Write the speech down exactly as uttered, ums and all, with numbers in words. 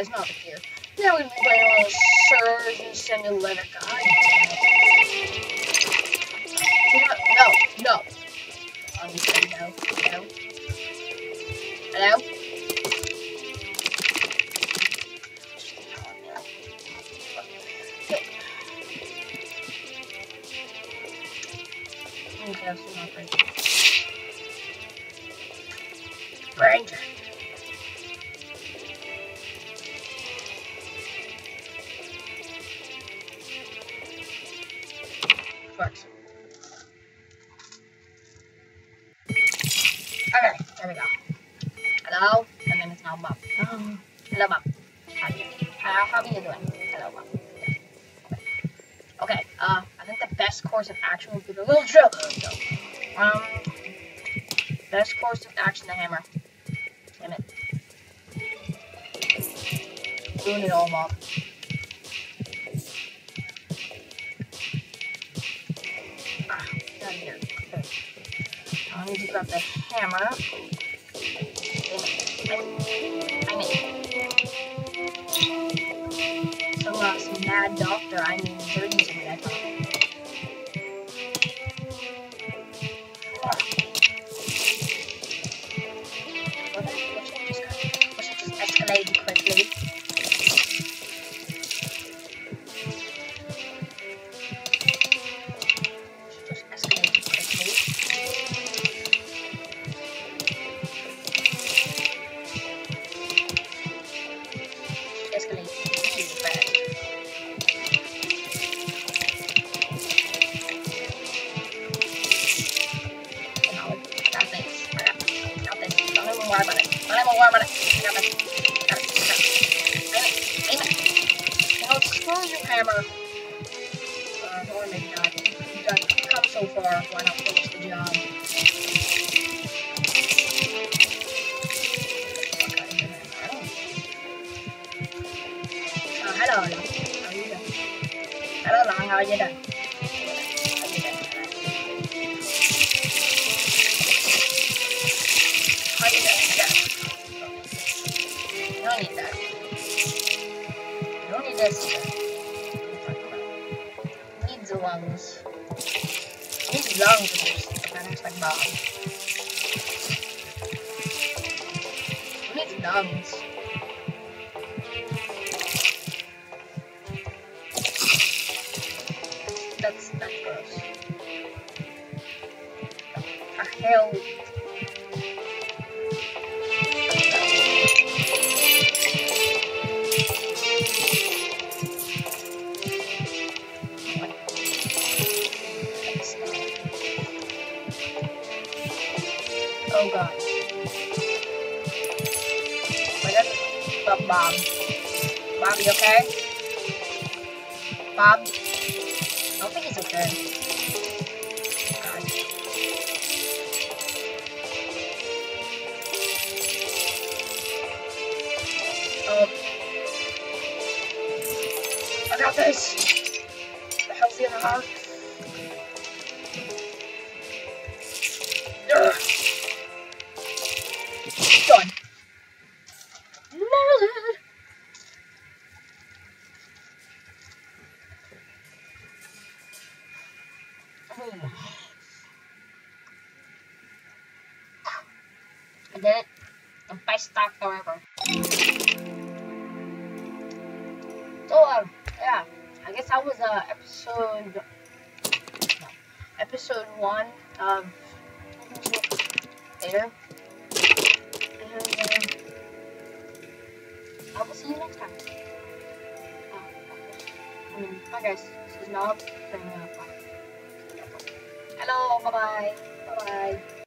guys, not here. Now we're going to be playing a little Surgeon Simulator, guys. No, no. I'm just saying no. Hello? Hello? Okay, I'll see my friend. Ranger. Works. Okay, there we go. Hello? And then it's now Bob. Um, hello, Bob. How are you? How, how are you doing? Hello, Bob. Okay, uh, I think the best course of action would be the little drill. Um, best course of action, the hammer. Damn it. Ruin it all, Bob. Ah, down here. Okay. I need to grab the hammer. I mean, some, uh, some mad doctor, I mean, they're using that one. Let's just escalate quickly. Just escalate quickly. Escalate really fast. You know, I got this. I got this. I got this. Don't even worry about it. Don't even worry about it. I got this. I got it. I got it. Aim it. Aim it. You know, screw you, hammer. Uh, or maybe not. You've done come so far. Why not finish the job? Uh, hello, hello. How are you doing? Hello, long. How are you doing? How are you doing? Yeah. You don't need that. You don't need this either. Needs the lungs. Needs lungs in your sleep. That looks like Bob. Who needs lungs? That's that's gross. A hell. Oh god. Wait, that's Bob. Bob, Bob, you okay? Bob? I don't think he's okay. God. Um, I got this. The healthy in the heart. Ugh. Done. I did it. The best doctor ever. So, um, yeah. I guess that was, uh, episode... No, episode one of... Later. And, um... I will see you next time. Uh, I mean, bye guys. This is Nob. Hello, bye-bye. Bye-bye.